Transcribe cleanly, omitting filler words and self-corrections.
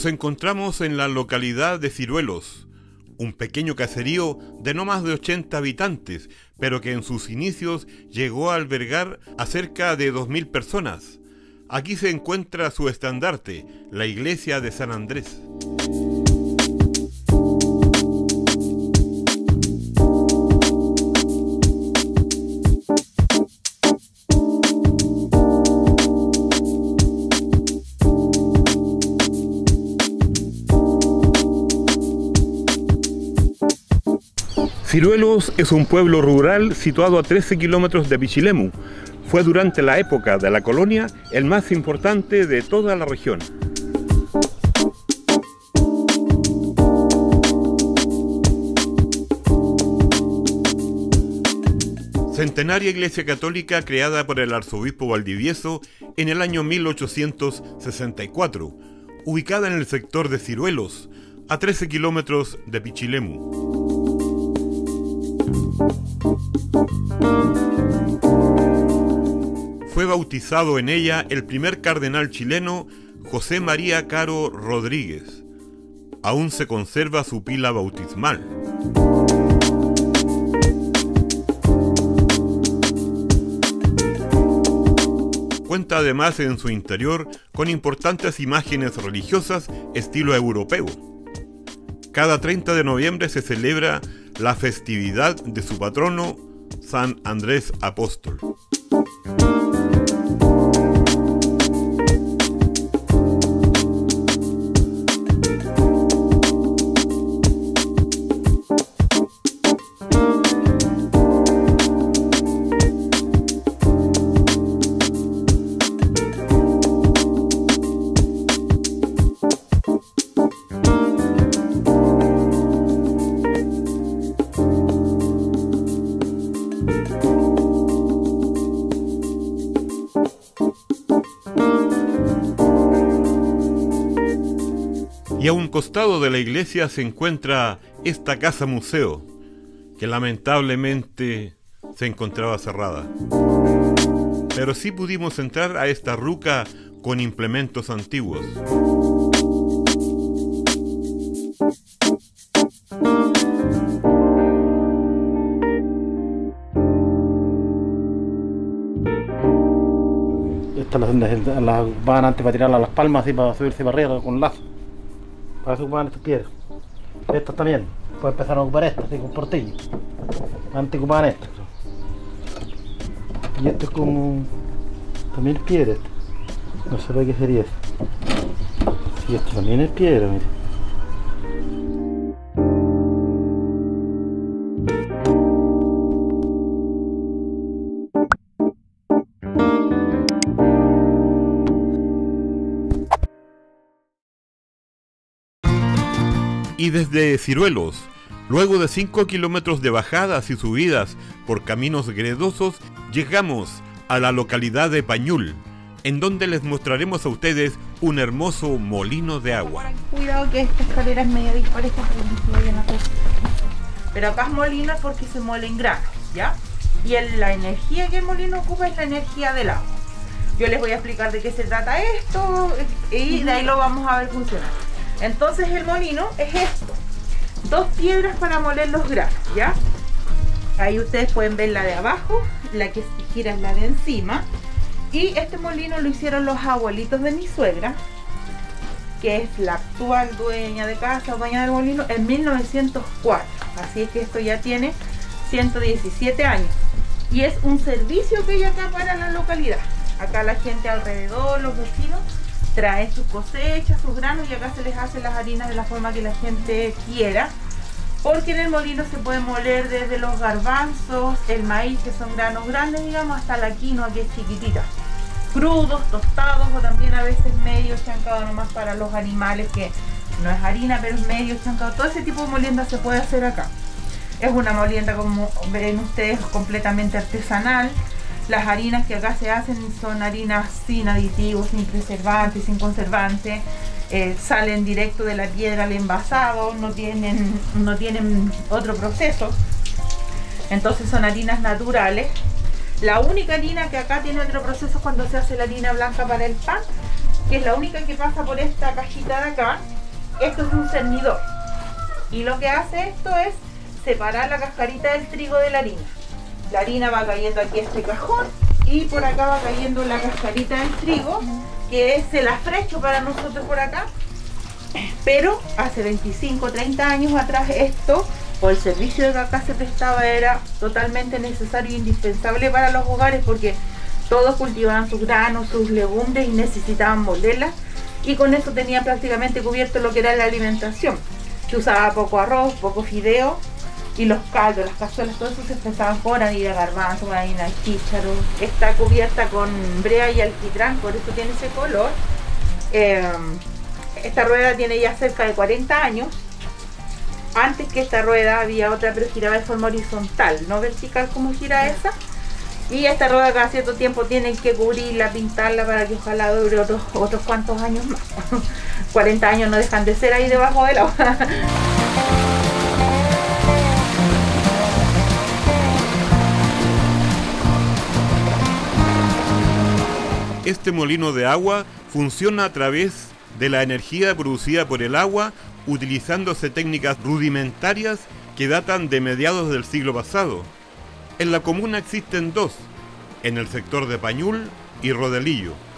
Nos encontramos en la localidad de Ciruelos, un pequeño caserío de no más de 80 habitantes, pero que en sus inicios llegó a albergar a cerca de 2000 personas. Aquí se encuentra su estandarte, la iglesia de San Andrés. Ciruelos es un pueblo rural situado a 13 kilómetros de Pichilemu. Fue durante la época de la colonia el más importante de toda la región. Centenaria iglesia católica creada por el arzobispo Valdivieso en el año 1864, ubicada en el sector de Ciruelos, a 13 kilómetros de Pichilemu. Fue bautizado en ella el primer cardenal chileno José María Caro Rodríguez. Aún se conserva su pila bautismal. Cuenta además en su interior con importantes imágenes religiosas estilo europeo. Cada 30 de noviembre se celebra la festividad de su patrono, San Andrés Apóstol. Y a un costado de la iglesia se encuentra esta casa museo, que lamentablemente se encontraba cerrada. Pero sí pudimos entrar a esta ruca con implementos antiguos. Estas las van antes para tirarlas a las palmas y para subirse para arriba con lazo. Para eso ocupaban estas piedras. Estas también. Después empezaron a ocupar estas, así con portillo. Antes ocupaban estas. Y esto es como... también es piedra. No sé lo que sería esto. Sí, esto también es piedra, mira. Y desde Ciruelos, luego de 5 kilómetros de bajadas y subidas por caminos gredosos, llegamos a la localidad de Pañul, en donde les mostraremos a ustedes un hermoso molino de agua. Cuidado que esta escalera es medio dispareja para que no se vayan a caer. Pero acá es molino porque se muele en granos, ¿ya? Y la energía que el molino ocupa es la energía del agua. Yo les voy a explicar de qué se trata esto y de ahí lo vamos a ver funcionar. Entonces el molino es esto, 2 piedras para moler los granos, ¿ya? Ahí ustedes pueden ver la de abajo, la que gira es la de encima. Y este molino lo hicieron los abuelitos de mi suegra, que es la actual dueña de casa, dueña del molino, en 1904. Así es que esto ya tiene 117 años. Y es un servicio que hay acá para la localidad. Acá la gente alrededor, los vecinos, traen sus cosechas, sus granos, y acá se les hace las harinas de la forma que la gente quiera, porque en el molino se puede moler desde los garbanzos, el maíz, que son granos grandes, digamos, hasta la quinoa, que es chiquitita, crudos, tostados, o también a veces medio chancado nomás para los animales, que no es harina pero es medio chancado. Todo ese tipo de molienda se puede hacer acá. Es una molienda, como ven ustedes, completamente artesanal. Las harinas que acá se hacen son harinas sin aditivos, sin preservantes, sin conservantes. Salen directo de la piedra al envasado, no tienen otro proceso. Entonces son harinas naturales. La única harina que acá tiene otro proceso es cuando se hace la harina blanca para el pan, que es la única que pasa por esta cajita de acá. Esto es un cernidor. Y lo que hace esto es separar la cascarita del trigo de la harina. La harina va cayendo aquí a este cajón y por acá va cayendo la cascarita del trigo, que es el afrecho para nosotros por acá. Pero hace 25, 30 años atrás esto, por el servicio de que acá se prestaba, era totalmente necesario e indispensable para los hogares, porque todos cultivaban sus granos, sus legumbres y necesitaban molerlas, y con eso tenían prácticamente cubierto lo que era la alimentación. Se usaba poco arroz, poco fideo, y los caldos, las cazuelas, todo eso se prestaban con harina de garbanzo, con harina de chícharo. Está cubierta con brea y alquitrán, por eso tiene ese color. Esta rueda tiene ya cerca de 40 años. Antes que esta rueda había otra, pero giraba de forma horizontal, no vertical como gira esa. Y esta rueda cada cierto tiempo tienen que cubrirla, pintarla para que ojalá dure otros cuantos años más. 40 años no dejan de ser ahí debajo del agua. Este molino de agua funciona a través de la energía producida por el agua, utilizándose técnicas rudimentarias que datan de mediados del siglo pasado. En la comuna existen dos, en el sector de Pañul y Rodelillo.